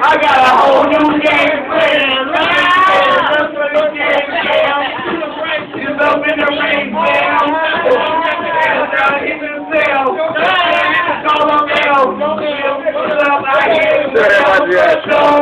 I got a whole new game plan. That's what the game jam. He's up in the rain jam. Hit the cell. Call him L. What's up? I hear you.